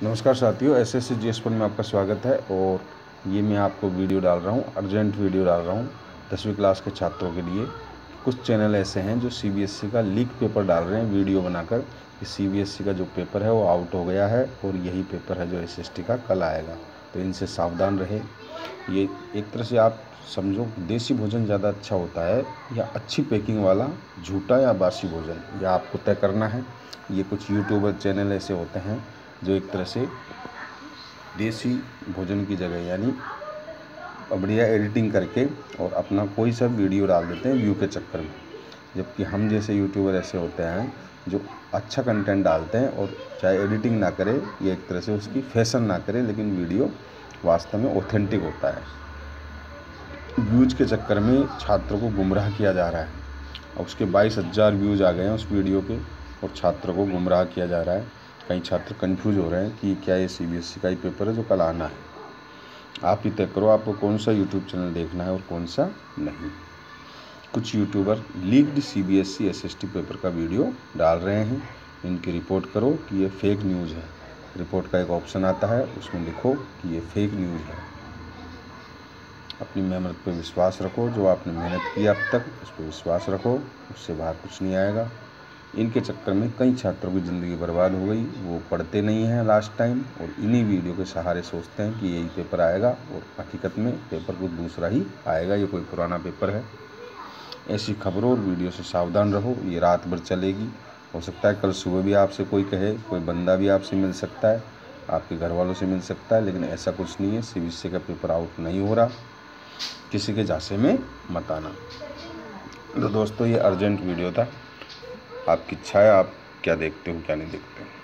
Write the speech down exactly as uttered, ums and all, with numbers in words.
नमस्कार साथियों, S S C G S पर में आपका स्वागत है। और ये मैं आपको वीडियो डाल रहा हूँ, अर्जेंट वीडियो डाल रहा हूँ दसवीं क्लास के छात्रों के लिए। कुछ चैनल ऐसे हैं जो सी बी एस ई का लीक पेपर डाल रहे हैं वीडियो बनाकर कि सी बी एस ई का जो पेपर है वो आउट हो गया है और यही पेपर है जो एस एस टी का कल आएगा। तो इनसे सावधान रहे। ये एक तरह से आप समझो देसी भोजन ज़्यादा अच्छा होता है या अच्छी पैकिंग वाला झूठा या बासी भोजन, यह आपको तय करना है। ये कुछ यूट्यूबर चैनल ऐसे होते हैं जो एक तरह से देसी भोजन की जगह यानी बढ़िया एडिटिंग करके और अपना कोई सा वीडियो डाल देते हैं व्यू के चक्कर में, जबकि हम जैसे यूट्यूबर ऐसे होते हैं जो अच्छा कंटेंट डालते हैं और चाहे एडिटिंग ना करे या एक तरह से उसकी फैशन ना करे, लेकिन वीडियो वास्तव में ऑथेंटिक होता है। व्यूज के चक्कर में छात्रों को गुमराह किया जा रहा है और उसके बाईस हज़ार व्यूज़ आ गए हैं उस वीडियो के और छात्रों को गुमराह किया जा रहा है। कई छात्र कंफ्यूज हो रहे हैं कि क्या ये सी बी एस ई का ही पेपर है जो कल आना है। आप ही तय करो आपको कौन सा यूट्यूब चैनल देखना है और कौन सा नहीं। कुछ YouTuber leaked C B S E S S T paper का वीडियो डाल रहे हैं, इनकी रिपोर्ट करो कि ये फेक न्यूज़ है। रिपोर्ट का एक ऑप्शन आता है, उसमें लिखो कि ये फेक न्यूज़ है। अपनी मेहनत पर विश्वास रखो, जो आपने मेहनत की अब तक उस पर विश्वास रखो, उससे बाहर कुछ नहीं आएगा। इनके चक्कर में कई छात्रों की ज़िंदगी बर्बाद हो गई। वो पढ़ते नहीं हैं लास्ट टाइम और इन्हीं वीडियो के सहारे सोचते हैं कि यही पेपर आएगा और हकीकत में पेपर कुछ दूसरा ही आएगा, ये कोई पुराना पेपर है। ऐसी खबरों और वीडियो से सावधान रहो, ये रात भर चलेगी। हो सकता है कल सुबह भी आपसे कोई कहे, कोई बंदा भी आपसे मिल सकता है, आपके घर वालों से मिल सकता है, लेकिन ऐसा कुछ नहीं है। सी बी एस ई का पेपर आउट नहीं हो रहा, किसी के झांसे में मत आना। तो दोस्तों, ये अर्जेंट वीडियो था। आपकी इच्छा है आप क्या देखते हो क्या नहीं देखते हो।